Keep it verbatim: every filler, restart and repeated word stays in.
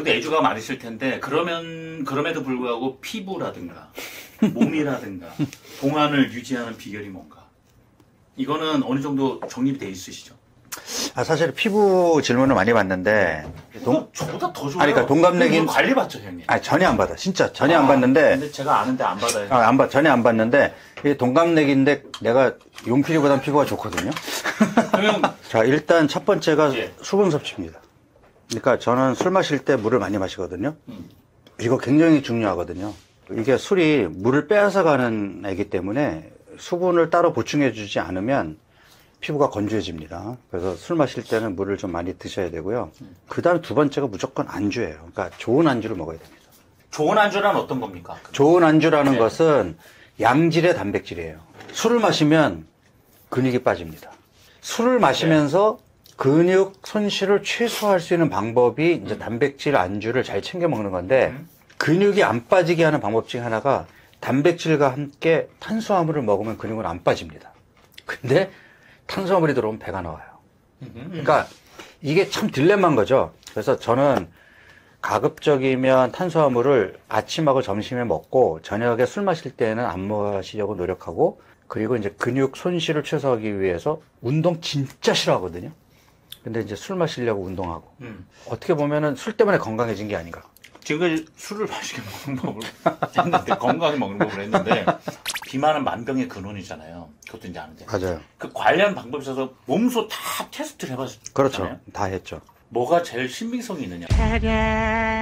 여기도 애주가 많으실 텐데 그러면 그럼에도 불구하고 피부라든가 몸이라든가 동안을 유지하는 비결이 뭔가? 이거는 어느 정도 정립이 돼 있으시죠? 아, 사실 피부 질문을 많이 받는데 동... 저보다 더 좋아요. 아니, 그러니까 동갑내기는 관리 받죠, 형님. 아니, 전혀 안 받아. 진짜 전혀 아, 안 받는데. 근데 제가 아는데 안 받아요. 아, 안 받, 전혀 안 받는데 이게 동갑내기인데 내가 용필이보단 피부가 좋거든요. 그러면 자, 일단 첫 번째가 예. 수분 섭취입니다. 그러니까 저는 술 마실 때 물을 많이 마시거든요. 음. 이거 굉장히 중요하거든요. 이게 술이 물을 빼앗아 가는 애기 때문에 수분을 따로 보충해 주지 않으면 피부가 건조해집니다. 그래서 술 마실 때는 물을 좀 많이 드셔야 되고요. 그 다음에 두 번째가 무조건 안주예요. 그러니까 좋은 안주를 먹어야 됩니다. 좋은 안주란 어떤 겁니까? 좋은 안주라는 네. 것은 양질의 단백질이에요. 술을 마시면 근육이 빠집니다. 술을 마시면서 네. 근육 손실을 최소화할 수 있는 방법이 이제 단백질 안주를 잘 챙겨 먹는 건데 음. 근육이 안 빠지게 하는 방법 중 하나가 단백질과 함께 탄수화물을 먹으면 근육은 안 빠집니다. 근데 탄수화물이 들어오면 배가 나와요. 그러니까 이게 참 딜레마인 거죠. 그래서 저는 가급적이면 탄수화물을 아침하고 점심에 먹고 저녁에 술 마실 때는 안 마시려고 노력하고 그리고 이제 근육 손실을 최소화하기 위해서 운동 진짜 싫어하거든요. 근데 이제 술 마시려고 운동하고 음. 어떻게 보면은 술 때문에 건강해진 게 아닌가. 지금까지 술을 마시게 먹는 법을 했는데 건강하게 먹는 법을 했는데 비만은 만병의 근원이잖아요. 그것도 이제 아는데. 맞아요. 그 관련 방법에 있어서 몸소 다 테스트를 해봤잖아요. 그렇죠. 다 했죠. 뭐가 제일 신빙성이 있느냐.